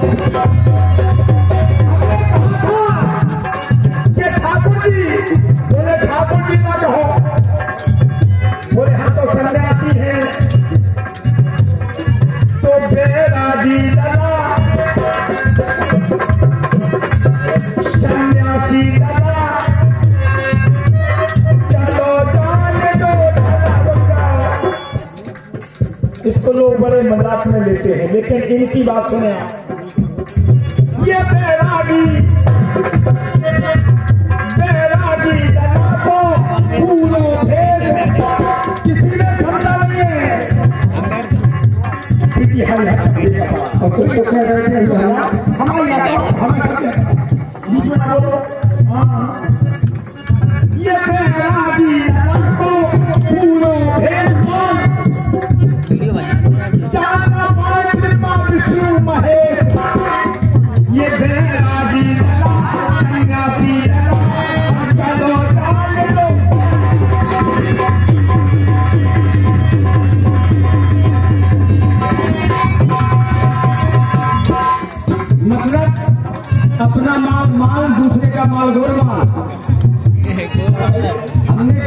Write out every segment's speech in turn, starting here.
ठाकुर जी बोले, ठाकुर जी ना कहो। बोले हम तो सन्यासी हैं। तो बैरागी लगा, सन्यासी लगा, चलो जाने दो। इसको लोग बड़े मजाक में लेते हैं, लेकिन इनकी बात सुने आप। ये बैरागी लगा को फूलों भेज किसी ने समझा नहीं है। हमारी बीच में ना बोलो। ये बैरागी लगा को फूलों भेज विष्णु महेश। ये बैरागी लगा, सन्यासी लगा, चलो जाने दो। मतलब अपना माल दूसरे का माल गोलमाल। हमने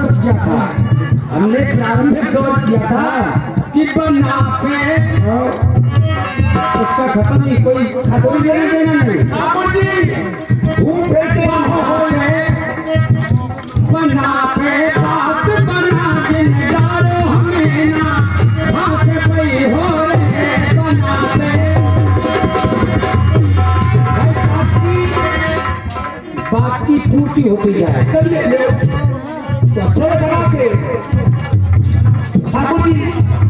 प्रारंभिक दौर किया था कि बना पे उसका खत्म नहीं, कोई लेना देना नहीं। बना पे बात बना दिन डालो हमें ना बात कोई हो रहे। बना पे बात की पूर्ति होती जाए। चलिए थोड़ा बना के ठाकुर जी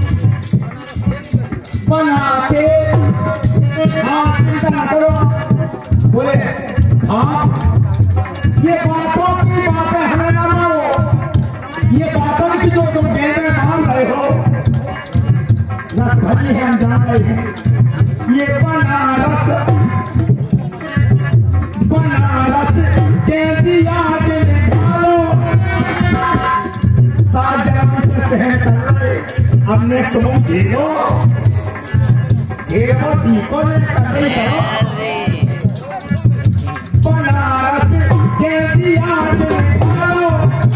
बना के, हाँ चिंता ना करो। बोले हाँ, ये बातों की बातें हमें ना मानो। ये बातों की जो तुम गेंदे मान रहे हो, रस भरी है, हम जान रहे हैं। ये बनारस गेंदिया ढालो साजन से हमने तुम झेलो सीखो ने करनी करो। बनारस गेंदिया ढालो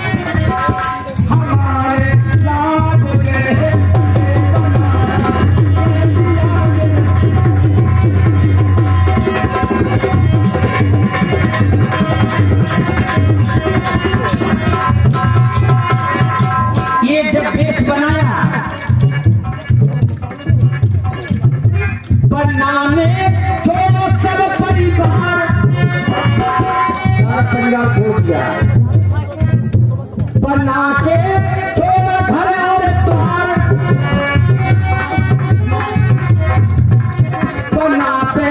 हमारे लाभ के। ये जब देश बनाया, बनाने छोड़ो सब परिवार, छोड़ दिया। बना के छोड़ो घर और द्वार, बना पे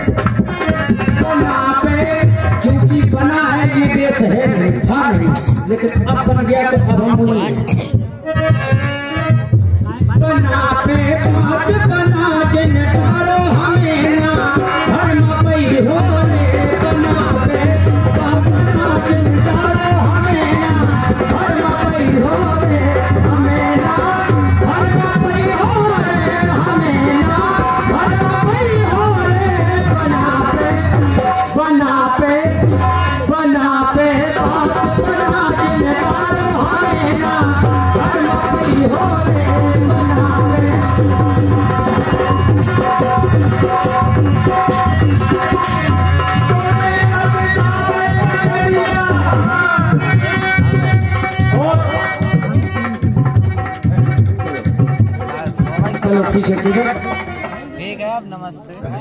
क्योंकि बना है ये देश है, था नहीं, लेकिन अब बन गया तो अब हम बोलेंगे। बना पे बात बना दिन डालो हमें ना धर्म पई हो रे। बना पे बात बना दिन डालो हमें ना धर्म पई हो रे। हमें ना धर्म पई हो रे, हमें ना धर्म पई हो रे। बना पे बात बना दिन डालो हमें ना धर्म पई हो रे। चलो ठीक है, ठीक है, अब नमस्ते।